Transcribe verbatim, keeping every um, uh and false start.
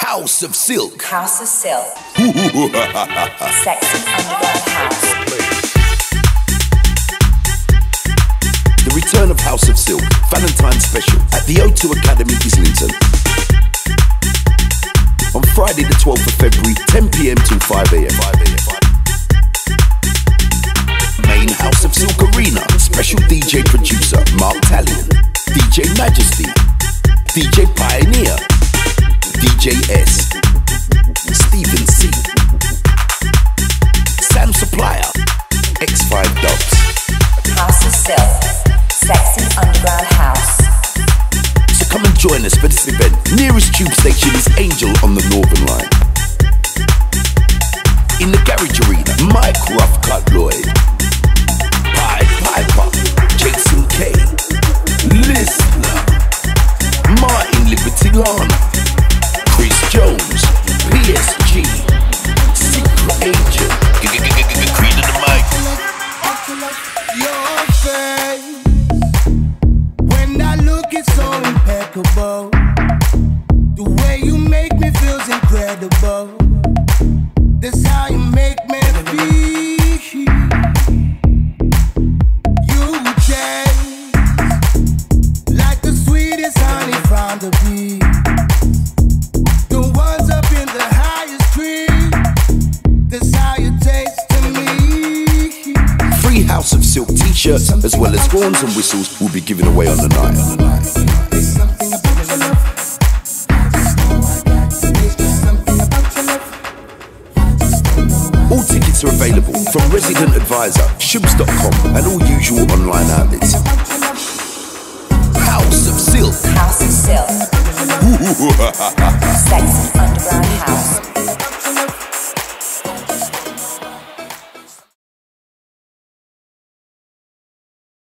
House of Silk. House of Silk. Sexy underground house. The return of House of Silk, Valentine's special at the O two Academy, Islington. On Friday the twelfth of February, ten p m till five a m Main House of Silk Arena, special D J producer Mark Talion, D J Majesty, D J Pioneer, D J S, Stephen C, Sam Supplier, X five Dubs. House of Silk, sexy underground house. So come and join us for this event. Nearest tube station is Angel on the Northern Line. In the Garage Arena, Mike Ruff Cut Lloyd, Pied Piper, Jason K, Listener, Martin Liberty Lana, Chris Jones, P S G, Secret Agent, Queen of the Mic. Your face, when I look, it's so impeccable. The way you make me feels incredible. That's how you make me feel. You taste like the sweetest honey from the bee. The ones up in the highest tree. That's how you taste to me. Free House of Silk t-shirts as well as horns and whistles will be given away on the night. There's something about your love. All tickets are available from Resident Advisor, shubs dot com and all usual online outlets. House of Silk. House of Silk. Sexy underground house.